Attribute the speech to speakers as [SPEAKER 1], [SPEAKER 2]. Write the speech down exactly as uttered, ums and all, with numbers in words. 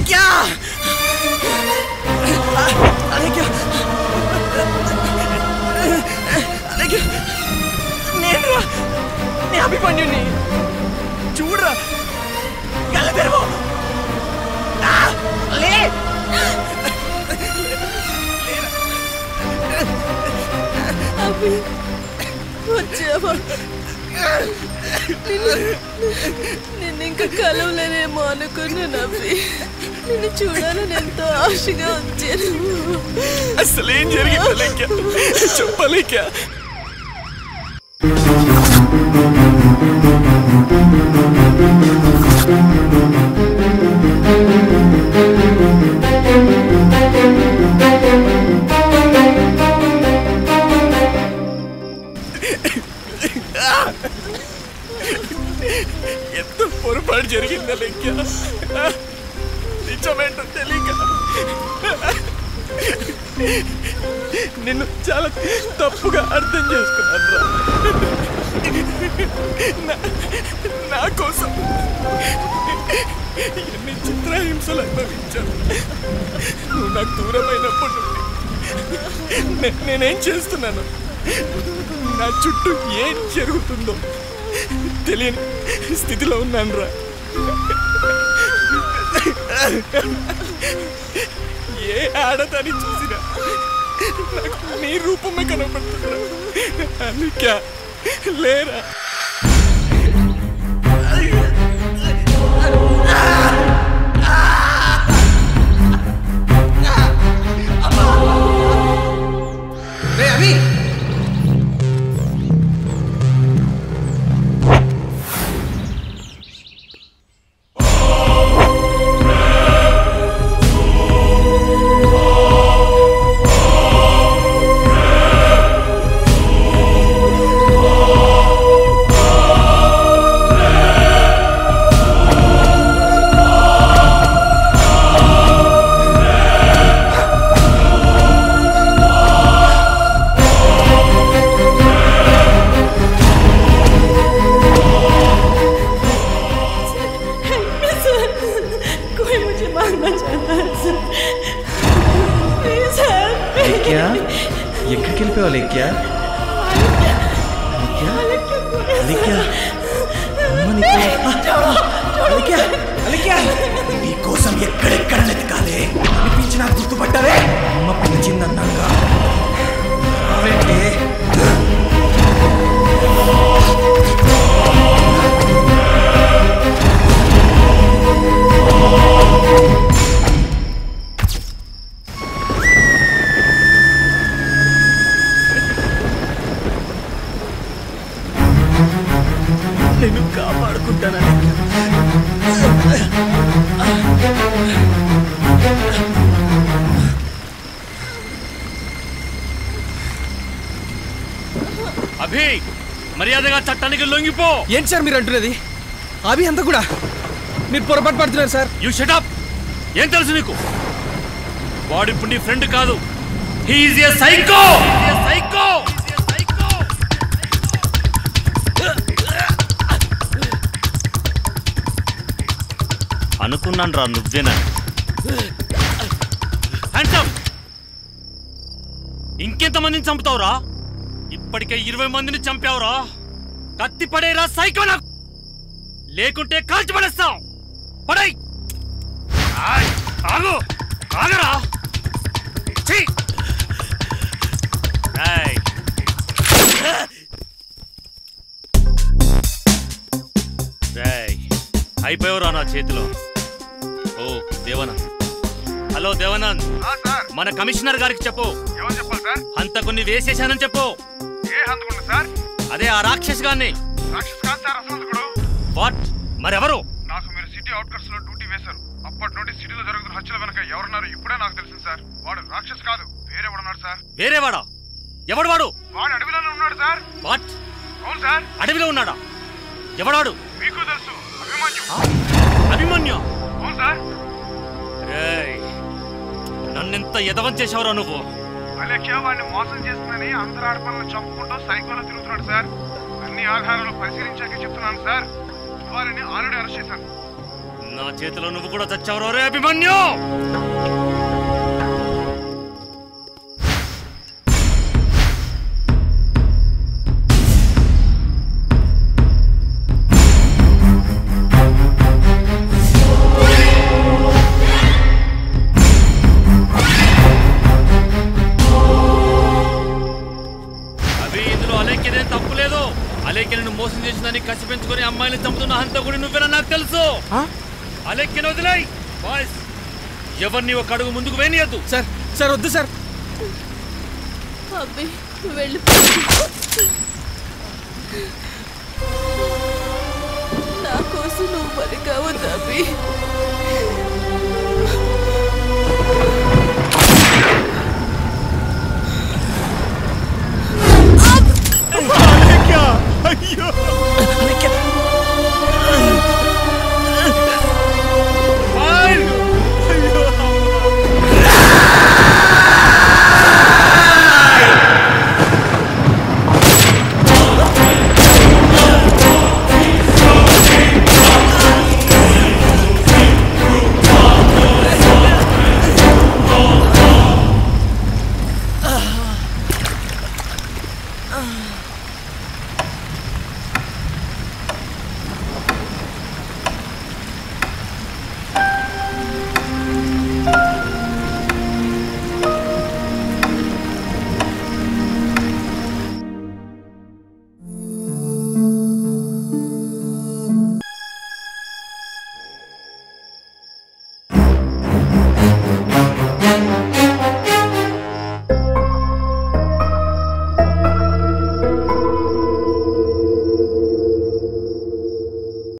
[SPEAKER 1] అలేఖ్యా అలేఖ్యా అలేఖ్యా నేను రా నీ అభిమన్యుని చూడరా కళ్ళ తెరవు లే
[SPEAKER 2] అభి వచ్చావా నిన్ను ఇంకా కలవలేనేమో అనుకున్నాను అభి నిన్ను చూడాలని ఎంతో ఆశగా వచ్చాను
[SPEAKER 1] అసలేం జరిగింది అలేఖ్యా చెప్పలేఖ్యా ఎంత పొరపాటు జరిగిందా అలేఖ్యా నిజమేంటో తెలియక నిన్ను చాలా తప్పుగా అర్థం చేసుకున్నాను రా నా కోసం ఎన్ని చిత్రహింసలు అనుభవించాను నువ్వు నాకు దూరమైనప్పటి నుండి నేనేం చేస్తున్నాను నా చుట్టూ ఏం జరుగుతుందో తెలియని స్థితిలో ఉన్నాను రా ఏ ఆడదాన్ని చూసినా నాకు నీ రూపమే కనపడుతుందా అలేఖ్యా లేరా
[SPEAKER 3] ఎక్కడికి వెళ్ళిపోయావు అలేఖ్యా
[SPEAKER 1] నీకోసం ఎక్కడెక్కడ వెతకాలి అనిపించి నాకు గుర్తుపట్టావే
[SPEAKER 3] అమ్మ పిలిచిందన్నాగా
[SPEAKER 1] నేను కాపాడుకుంటానని
[SPEAKER 4] అభి మర్యాదగా చట్టానికి లొంగిపో.
[SPEAKER 3] ఏంటి సార్ మీరు అంటున్నది? అభి అంతా కూడా మీరు పొరపాటు పడుతున్నారు సార్.
[SPEAKER 4] You shut up. ఏం తెలుసు నీకు? వాడు ఇప్పుడు నీ ఫ్రెండ్ కాదు. He is a psycho. He is a psycho. అనుకున్నాను రా నువ్వేనా. ఇంకెంతమందిని చంపుతావురా? ఇప్పటికే ఇరవై మందిని చంపావురా. కత్తి పడేరా సైకో. నాకు లేకుంటే కాల్చి పడేస్తావు. పడై. ఆగు ఆగరా. అయిపోయావురా నా చేతిలో. ఓ దేవానంద్. హలో దేవానంద్, మన కమిషనర్ గారికి చెప్పు. హంతకుని వేసేశానని చెప్పు. అదే ఆ రాక్షస్ గాన్ని. వాట్? మరెవరు?
[SPEAKER 5] నాకు మీరు సిటీ అవుట్కట్స్ లో డ్యూటీ వేశారు. అప్పటి నుండి సిటీలో జరుగుతున్న హత్యల వెనక ఎవరున్నారు ఇప్పుడే నాకు తెలిసింది సార్. వాడు రాక్షస్ కాదు, వేరేవాడున్నాడు సార్.
[SPEAKER 4] వేరేవాడా? ఎవడు వాడు?
[SPEAKER 5] వాడు అడవిలోనే ఉన్నాడు సార్.
[SPEAKER 4] వాట్?
[SPEAKER 5] అవును సార్.
[SPEAKER 4] అడవిలో ఉన్నాడా? ఎవడాడు?
[SPEAKER 5] మీకు తెలుసు, అభిమన్యు.
[SPEAKER 4] అభిమన్యు?
[SPEAKER 5] అవును సార్.
[SPEAKER 4] నన్నెంత ఎదవం చేశావురా నువ్వు?
[SPEAKER 5] అలేఖ్య వాడిని మోసం చేస్తుందని అందరు ఆడపనులను చంపుకుంటూ సైకోలో తిరుగుతున్నాడు సార్. అన్ని ఆధారాలు పరిశీలించాకే చెప్తున్నాను సార్. వారిని ఆల్రెడీ అరెస్ట్ చేశాను.
[SPEAKER 4] నా చేతిలో నువ్వు కూడా చచ్చావు రే అభిమన్యు. అభి ఇందులో అలేఖ్యదేం తప్పు లేదు. అలేఖ్య నిన్ను మోసం చేసిందని కసి పెంచుకొని అమ్మాయిని చంపుతున్న హంతకుడి నువ్వేనా నాకు తెలుసు. అలేఖ్యను వదిలేయ్ బాయ్స్. ఎవరిని ఒక అడుగు ముందుకు వేయనీయద్దు.
[SPEAKER 3] సార్ సార్ వద్దు సార్.
[SPEAKER 2] అబ్బి వెళ్ళి నా కోసం నువ్వు పని కావద్దు అబ్బి.
[SPEAKER 1] అయ్యో